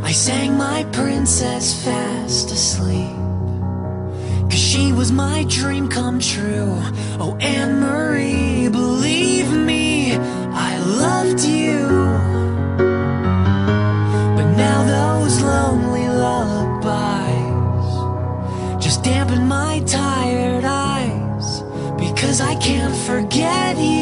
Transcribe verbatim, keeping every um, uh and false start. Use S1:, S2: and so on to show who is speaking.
S1: I sang my princess fast asleep, 'cause she was my dream come true. Oh, Anne-Marie, believe me, I loved you. But now those lonely lullabies just dampen my tired eyes, because I can't forget you.